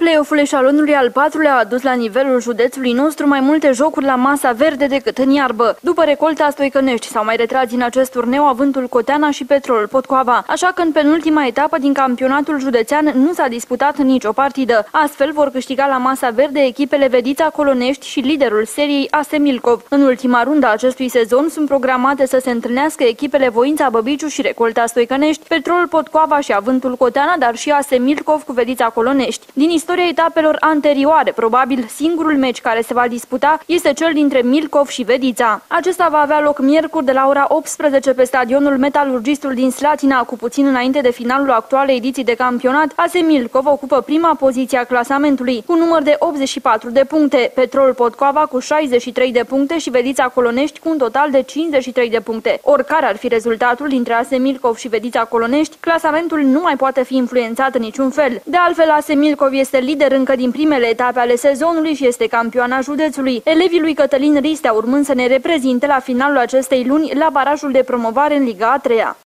Play-off-ul eșalonului al patrulea a adus la nivelul județului nostru mai multe jocuri la masa verde decât în iarbă. După recolta Stoicănești s-au mai retras din acest turneu Avântul Coteana și Petrolul Potcoava, așa că în penultima etapă din campionatul județean nu s-a disputat nicio partidă. Astfel vor câștiga la masa verde echipele Vedița Colonești și liderul seriei AS Milcov. În ultima rundă a acestui sezon sunt programate să se întâlnească echipele Voința Băbiciu și Recolta Stoicănești, Petrolul Potcoava și Avântul Coteana, dar și AS Milcov cu Vedița Colonești. Din istoria etapelor anterioare, probabil singurul meci care se va disputa este cel dintre Milcov și Vedița. Acesta va avea loc miercuri de la ora 18 pe stadionul Metalurgistul din Slatina, cu puțin înainte de finalul actualei ediții de campionat. AS Milcov ocupă prima poziție a clasamentului cu număr de 84 de puncte, Petrolul Potcoava cu 63 de puncte și Vedița Colonești cu un total de 53 de puncte. Oricare ar fi rezultatul dintre AS Milcov și Vedița Colonești, clasamentul nu mai poate fi influențat în niciun fel. De altfel, AS Milcov este lider încă din primele etape ale sezonului și este campioana județului. Elevii lui Cătălin Ristea urmând să ne reprezinte la finalul acestei luni la barajul de promovare în Liga a 3-a.